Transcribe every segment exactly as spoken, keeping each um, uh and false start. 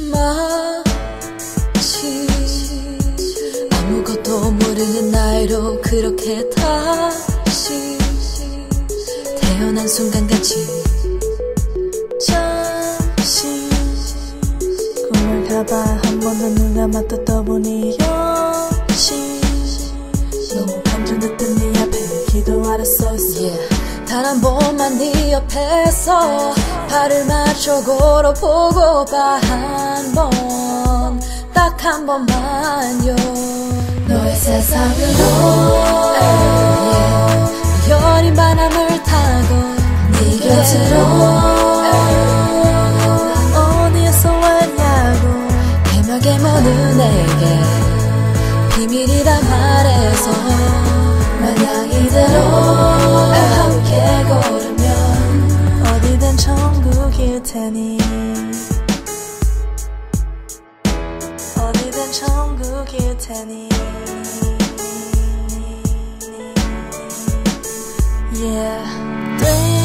마치 아무것도 모르는 나이로 그렇게 다시 태어난 순간같이 잠시 꿈을 가봐 한 번 더 눈 감았다 떠보니 역시 너무 감정됐던 네 앞에 기도하러 서있어 yeah. 단 한 번만 네 옆에서 발을 맞춰 걸어보고 봐 한 번 딱 한 번만요 너의 세상으로 yeah. 여린 바람을 타고 네 곁으로 난 어디에서 왔냐고 해맑게 묻는 내게 비밀이라 말해서 만약 이대로 함께 걸으면 어디든 천국일 테니 어디든 천국일 테니 Yeah 对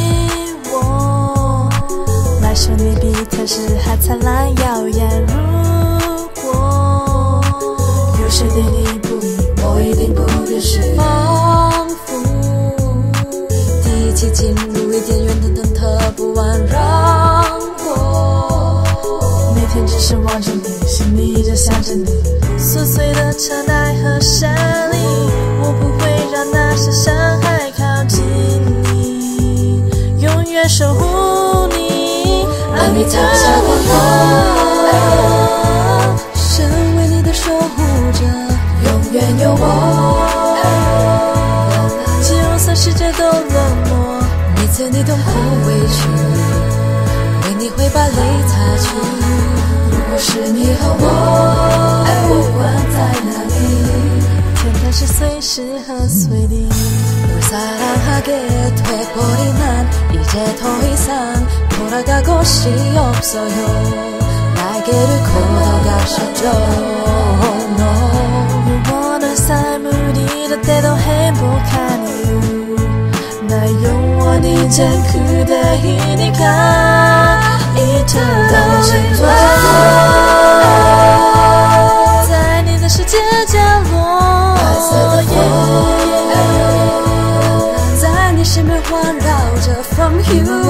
我来说你比天使还灿烂耀眼如果有谁对你不义我一定不表示仿佛第一次进入伊甸园的灯塔不安让我每天只是望着你心里就想着你琐碎的尘埃和山里我不会让那些伤害靠近你永远守护你爱你逃下光光身为你的守护者永远有我就算世界都冷漠每次你痛苦委屈为你会把泪擦去如果是你和我不管在哪里天堂是随时和随地널 사랑하게 돼버린 난 이제 더 이상 돌아가곳이 없어요 날개를 걸어가셨죠 no 영원한 삶을 이럴 때도 행복한 이유 나 영원히 이젠 그대이니까 Eternally 在你的世界角落白色的夜在你身边环绕着 From you